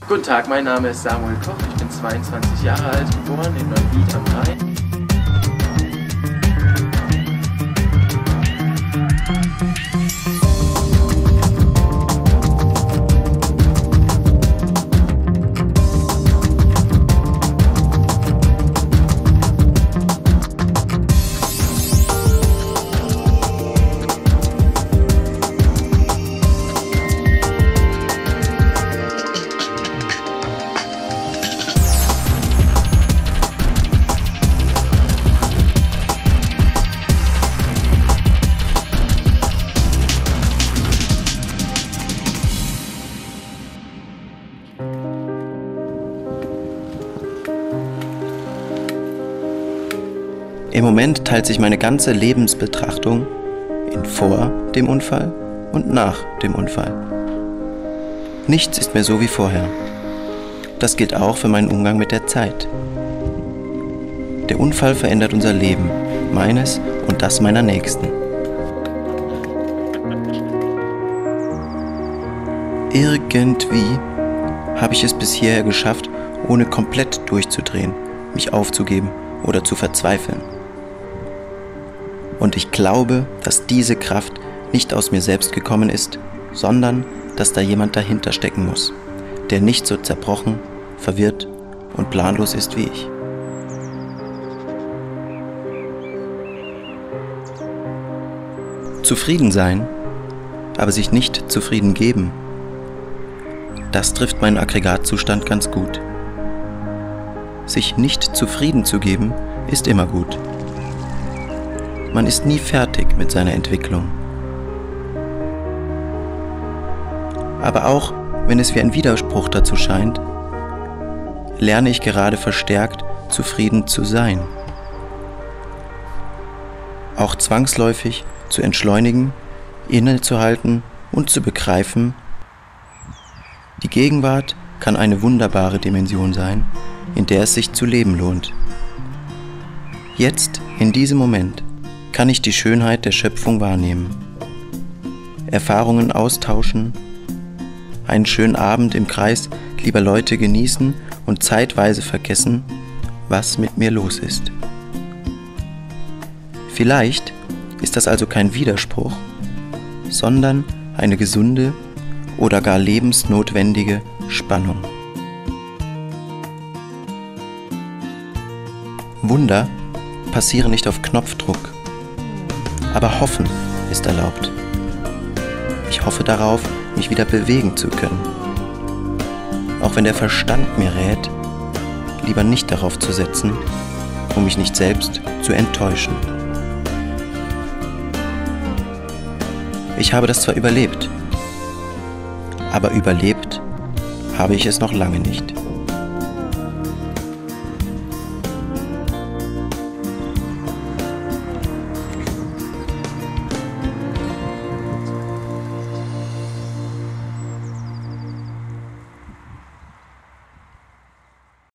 Guten Tag, mein Name ist Samuel Koch, ich bin 22 Jahre alt, geboren in Neuwied am Rhein. Im Moment teilt sich meine ganze Lebensbetrachtung in vor dem Unfall und nach dem Unfall. Nichts ist mehr so wie vorher. Das gilt auch für meinen Umgang mit der Zeit. Der Unfall verändert unser Leben, meines und das meiner Nächsten. Irgendwie habe ich es bis hierher geschafft, ohne komplett durchzudrehen, mich aufzugeben oder zu verzweifeln. Und ich glaube, dass diese Kraft nicht aus mir selbst gekommen ist, sondern dass da jemand dahinter stecken muss, der nicht so zerbrochen, verwirrt und planlos ist wie ich. Zufrieden sein, aber sich nicht zufrieden geben, das trifft meinen Aggregatzustand ganz gut. Sich nicht zufrieden zu geben, ist immer gut. Man ist nie fertig mit seiner Entwicklung. Aber auch wenn es wie ein Widerspruch dazu scheint, lerne ich gerade verstärkt, zufrieden zu sein. Auch zwangsläufig zu entschleunigen, innezuhalten und zu begreifen, die Gegenwart kann eine wunderbare Dimension sein, in der es sich zu leben lohnt. Jetzt, in diesem Moment, kann ich die Schönheit der Schöpfung wahrnehmen, Erfahrungen austauschen, einen schönen Abend im Kreis lieber Leute genießen und zeitweise vergessen, was mit mir los ist. Vielleicht ist das also kein Widerspruch, sondern eine gesunde oder gar lebensnotwendige Spannung. Wunder passieren nicht auf Knopfdruck, aber hoffen ist erlaubt. Ich hoffe darauf, mich wieder bewegen zu können. Auch wenn der Verstand mir rät, lieber nicht darauf zu setzen, um mich nicht selbst zu enttäuschen. Ich habe das zwar überlebt, aber überlebt habe ich es noch lange nicht.